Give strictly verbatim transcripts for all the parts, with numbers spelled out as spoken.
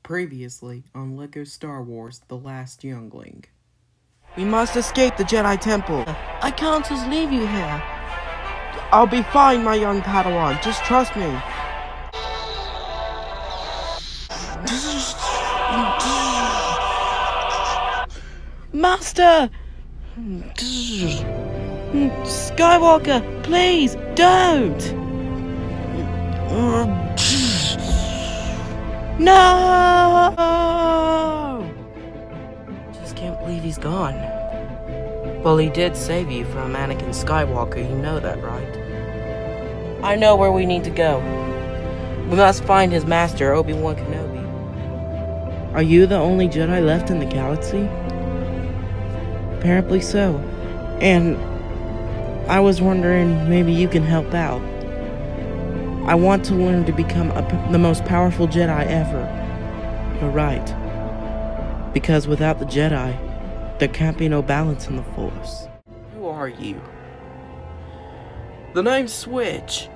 Previously on LEGO Star Wars: The Last Youngling. We must escape the Jedi Temple. I can't just leave you here. I'll be fine, my young Padawan. Just trust me. Master! Skywalker, please, don't! No! Just can't believe he's gone. Well, he did save you from Anakin Skywalker, you know that, right? I know where we need to go. We must find his master, Obi-Wan Kenobi. Are you the only Jedi left in the galaxy? Apparently so. And I was wondering, maybe you can help out. I want to learn to become a, the most powerful Jedi ever. You're right. Because without the Jedi, there can't be no balance in the Force. Who are you? The name's Switch.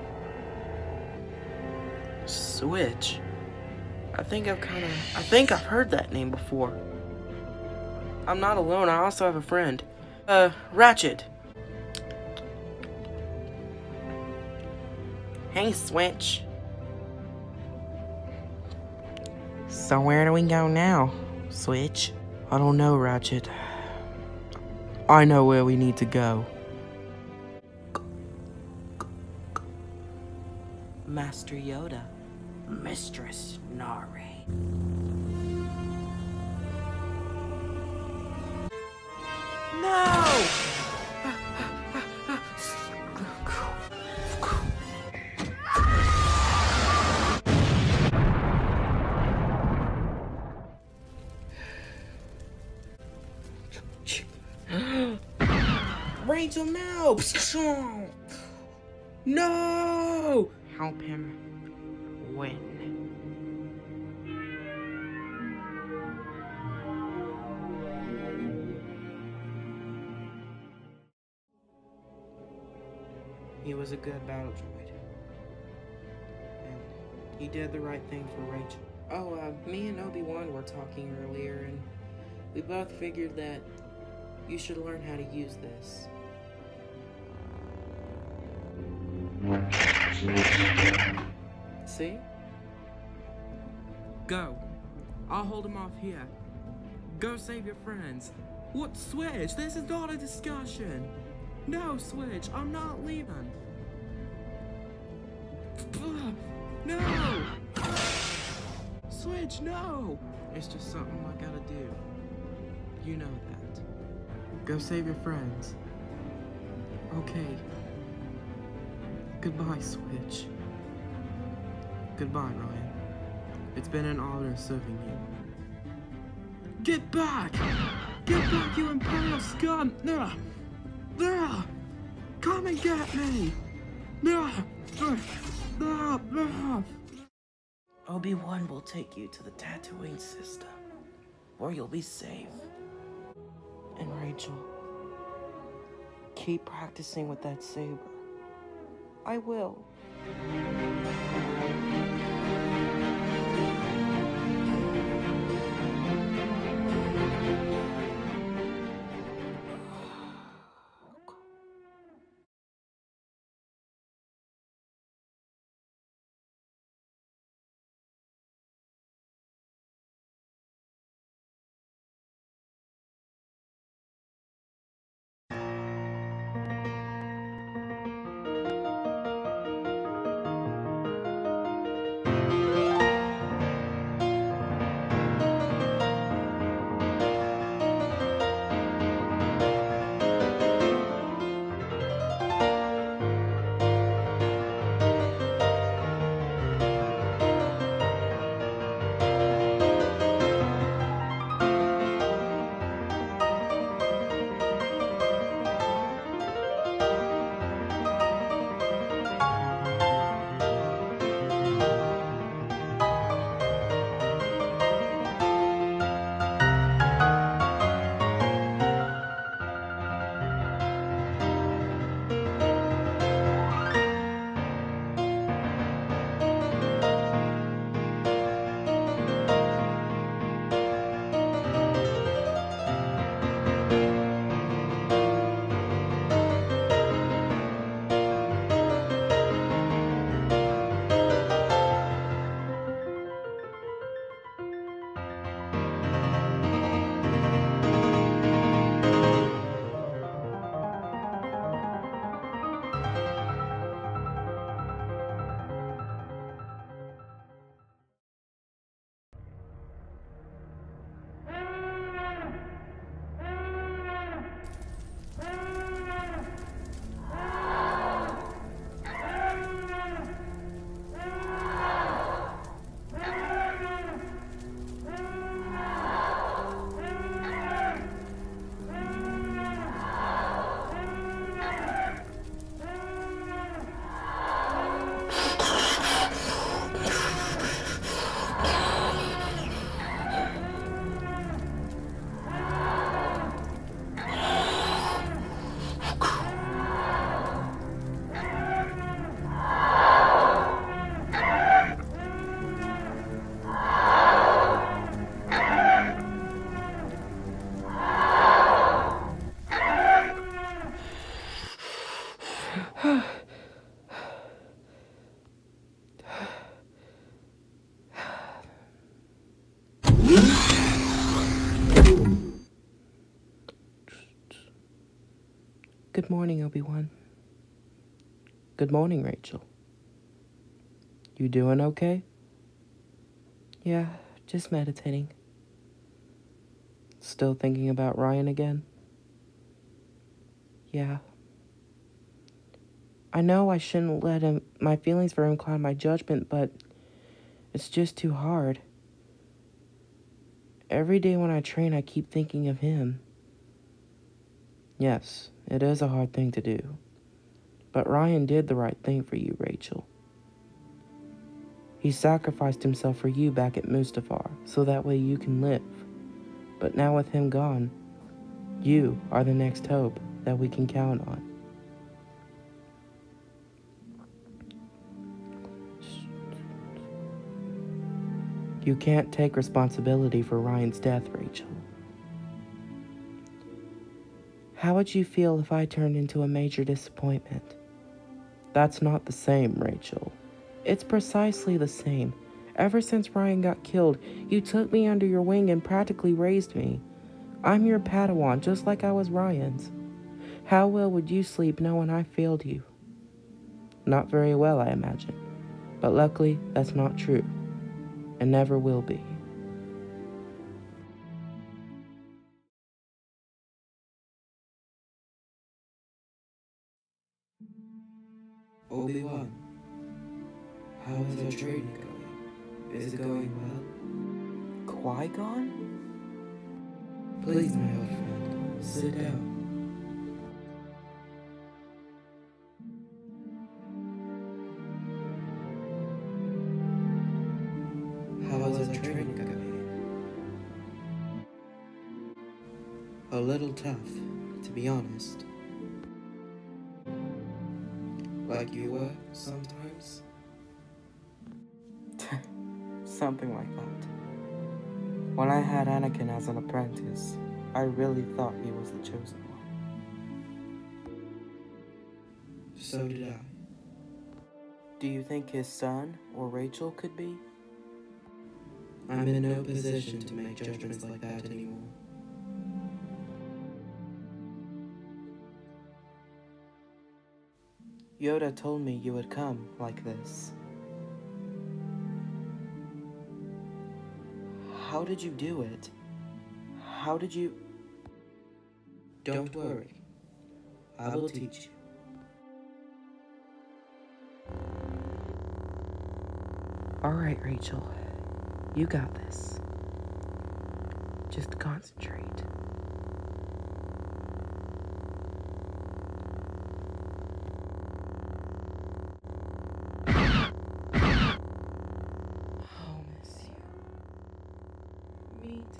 Switch? I think I've kind of... I think I've heard that name before. I'm not alone, I also have a friend. Uh, Ratchet. Hey, Switch. So where do we go now, Switch? I don't know, Ratchet. I know where we need to go. Master Yoda. Mistress Nari. No! Rachel, no! No! Help him win. He was a good battle droid. And he did the right thing for Rachel. Oh, uh, me and Obi-Wan were talking earlier, and we both figured that you should learn how to use this. See? Go. I'll hold him off here. Go save your friends. What, Switch? This is not a discussion. No, Switch, I'm not leaving. No! Switch, no! It's just something I gotta do. You know that. Go save your friends. Okay. Goodbye, Switch. Goodbye, Ryan. It's been an honor serving you. Get back! Get back, you Imperial scum! Ugh. Ugh. Come and get me! Ugh. Ugh. Ugh. Ugh. Obi-Wan will take you to the Tatooine system, where you'll be safe. And Rachel, keep practicing with that saber. I will. Good morning, Obi-Wan. Good morning, Rachel. You doing okay? Yeah, just meditating. Still thinking about Ryan again? Yeah. I know I shouldn't let him, my feelings for him cloud my judgment, but it's just too hard. Every day when I train, I keep thinking of him. Yes, it is a hard thing to do. But Ryan did the right thing for you, Rachel. He sacrificed himself for you back at Mustafar, so that way you can live. But now with him gone, you are the next hope that we can count on. You can't take responsibility for Ryan's death, Rachel. How would you feel if I turned into a major disappointment? That's not the same, Rachel. It's precisely the same. Ever since Ryan got killed, you took me under your wing and practically raised me. I'm your Padawan, just like I was Ryan's. How well would you sleep knowing I failed you? Not very well, I imagine. But luckily, that's not true. And never will be. Obi-Wan, how is our training going? Is it going well? Qui-Gon? Please, my old friend, sit down. How is our training going? A little tough, to be honest. Like you were, sometimes? Something like that. When I had Anakin as an apprentice, I really thought he was the chosen one. So did I. Do you think his son or Rachel could be? I'm in no position to make judgments like that anymore. Yoda told me you would come like this. How did you do it? How did you... Don't worry. I will teach you. Alright, Rachel. You got this. Just concentrate. I'll miss you. Me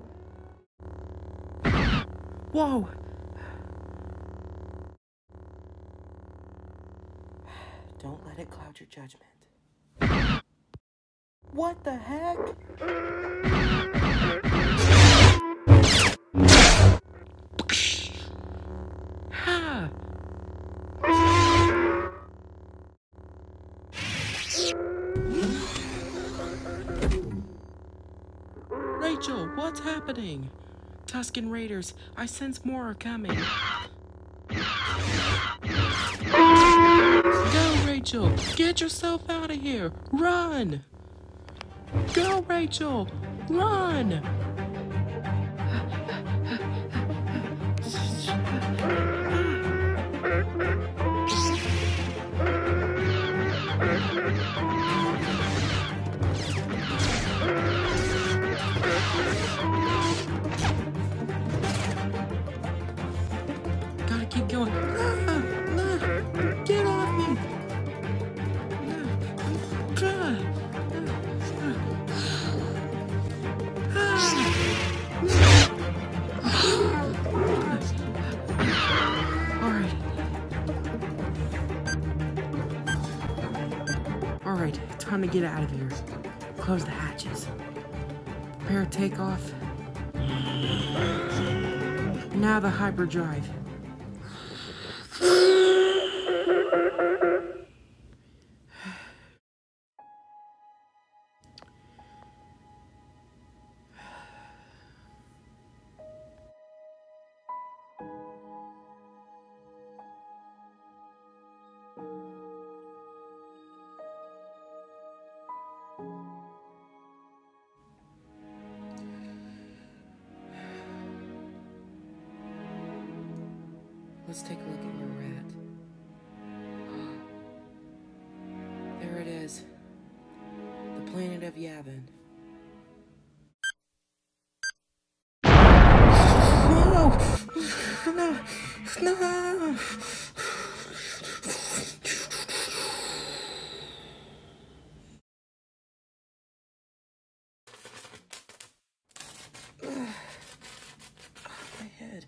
too. Whoa! Don't let it cloud your judgment. What the heck? Ha! Rachel, what's happening? Tusken Raiders, I sense more are coming. Go, Rachel! Get yourself out of here! Run! Go, Rachel! Run! Gotta keep going. Ah, ah, get off me! Ah, Alright. Alright, time to get out of here. Close the hatches. Prepare takeoff. Now the hyperdrive. Let's take a look at where we're at. There it is. The planet of Yavin. No! No! No! My head.